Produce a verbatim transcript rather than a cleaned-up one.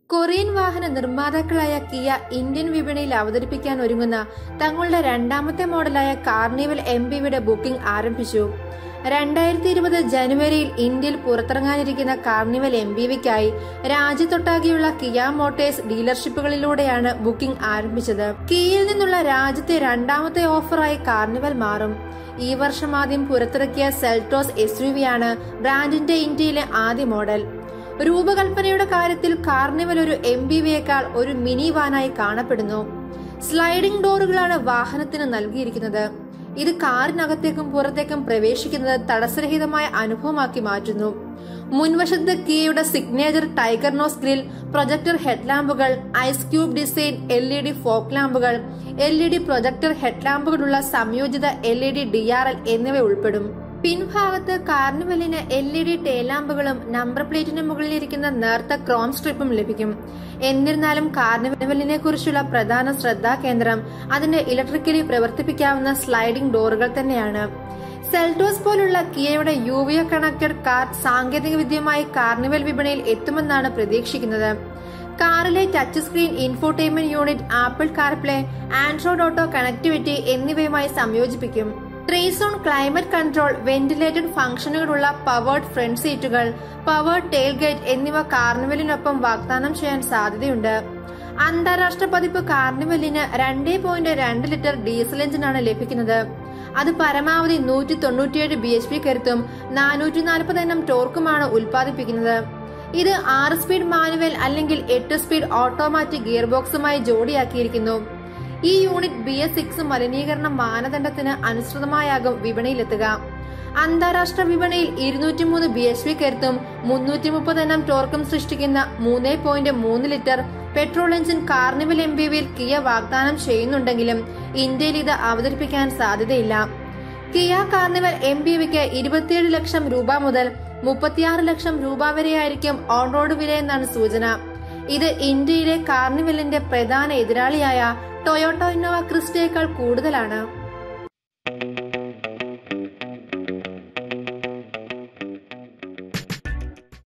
Korean വാഹന നിർമ്മാതാക്കളായ Kia Indian വിപണിയിൽ അവതരിപ്പിക്കാൻ ഒരുങ്ങുന്ന തങ്ങളുടെ രണ്ടാമത്തെ മോഡലായ കാർണിവൽ എം പി വിയുടെ ബുക്കിംഗ് ആരംഭിച്ചു. രണ്ടായിരത്തി ഇരുപത് ജനുവരിയിൽ ഇന്ത്യയിൽ പുറത്തിറങ്ങാനിരിക്കുന്ന കാർണിവൽ എം പി വിക്കായി രാജ്യത്തൊട്ടാകെയുള്ള കിയ മോട്ടോഴ്സ് ഡീലർഷിപ്പുകളിലൂടെയാണ് ബുക്കിംഗ് ആരംഭിച്ചത്. കിയയിൽ നിന്നുള്ള രാജ്യത്തെ രണ്ടാമത്തെ ഓഫറായി കാർണിവൽ മാറും. ഈ വർഷം ആദ്യം പുറത്തിറക്കിയ സെൽറ്റോസ് എസ് യു വി ആണ് ബ്രാൻഡിന്റെ ഇന്ത്യയിലെ ആദ്യ മോഡൽ. രൂപകൽപ്പനയുടെ കാര്യത്തിൽ കാർണിവൽ ഒരു എം പി വിയേക്കാൾ ഒരു മിനി വാനായി കാണപ്പെടുന്നു. സ്ലൈഡിംഗ് ഡോറുകളാണ് വാഹനത്തിന് നൽകിയിരിക്കുന്നത്. ഇത് കാറിനകത്തേക്കും പുറത്തേക്കും പ്രവേശിക്കുന്നത് തടസ്സരഹിതമായ അനുഭവമാക്കി മാറ്റുന്നു. മുൻവശത്ത് കിയയുടെ signature tiger nose grille, projector ഹെഡ്ലാമ്പുകൾ, ice cube design L E D fog ലാമ്പുകൾ, എൽ ഇ ഡി പ്രൊജക്ടർ ഹെഡ്ലാമ്പുകളുള്ള സംയോജിത L E D D R L എന്നിവ ഉൾപ്പെടും. പിൻഭാഗത്ത് കാർണിവലിന് എൽ ഇ ഡി ടേലാമ്പുകളും നമ്പർ പ്ലേറ്റിന് മുകളിലിരിക്കുന്ന നേർത്ത ക്രോം സ്ട്രിപ്പും ലഭിക്കും. എന്നിരുന്നാലും കാർണിവലിനെ കുറിച്ചുള്ള പ്രധാന ശ്രദ്ധാകേന്ദ്രം അതിന്റെ ഇലക്ട്രിക്കലി പ്രവർത്തിപ്പിക്കാവുന്ന സ്ലൈഡിംഗ് ഡോറുകൾ തന്നെയാണ്. സെൽറ്റോസ് പോലുള്ള കിയയുടെ യു വി കണക്റ്റഡ് കാർ സാങ്കേതിക വിദ്യയുമായി കാർണിവൽ വിപണിയിൽ എത്തുമെന്നാണ് പ്രതീക്ഷിക്കുന്നത്. കാറിലെ touch screen, infotainment unit, Apple CarPlay, Android Auto connectivity എന്നിവയുമായി സംയോജിപ്പിക്കും. Three zone climate control, ventilated ഫംഗ്ഷനുകളുള്ള പവേർഡ് ഫ്രണ്ട് സീറ്റുകൾ, പവേർഡ് ടെയിൽ ഗേറ്റ് എന്നിവ കാർണിവലിനൊപ്പം വാഗ്ദാനം ചെയ്യാൻ സാധ്യതയുണ്ട്. അന്താരാഷ്ട്ര പതിപ്പ് കാർണിവലിന് രണ്ട് പോയിന്റ് രണ്ട് ലിറ്റർ ഡീസൽ എഞ്ചിനാണ് ലഭിക്കുന്നത്. അത് പരമാവധി നൂറ്റി തൊണ്ണൂറ്റിയേഴ് ബി എച്ച് പി കരുത്തും നാനൂറ്റി നാൽപ്പത് എണ്ണം ടോർക്കുമാണ് ഉൽപ്പാദിപ്പിക്കുന്നത്. ഇത് ആറ് സ്പീഡ് മാനുവൽ അല്ലെങ്കിൽ എട്ട് സ്പീഡ് ഓട്ടോമാറ്റിക് ഗിയർ ബോക്സുമായി ജോഡിയാക്കിയിരിക്കുന്നു. ഈ യൂണിറ്റ് ബി എസ് സിക്സ് മലിനീകരണ മാനദണ്ഡത്തിന് അനുസൃതമായാകും വിപണിയിലെത്തുക. അന്താരാഷ്ട്ര വിപണിയിൽ ഇരുന്നൂറ്റി മൂന്ന് ബി എച്ച് പി കരുത്തും മുന്നൂറ്റി മുപ്പത് എണ്ണം ടോർക്കും സൃഷ്ടിക്കുന്ന മൂന്ന് പോയിന്റ് മൂന്ന് litre petrol engine Carnival M P വിയിൽ കിയ വാഗ്ദാനം ചെയ്യുന്നുണ്ടെങ്കിലും ഇന്ത്യയിൽ ഇത് അവതരിപ്പിക്കാൻ സാധ്യതയില്ല. കിയ കാർണിവൽ എം പി വിക്ക് ഇരുപത്തിയേഴ് ലക്ഷം രൂപ മുതൽ മുപ്പത്തിയാറ് ലക്ഷം രൂപ വരെയായിരിക്കും ഓൺ റോഡ് വിലയെന്നാണ് സൂചന. ഇത് ഇന്ത്യയിലെ കാർണിവലിന്റെ പ്രധാന എതിരാളിയായ ടൊയോട്ട ഇന്നോവ ക്രിസ്റ്റയേക്കാൾ കൂടുതലാണ്.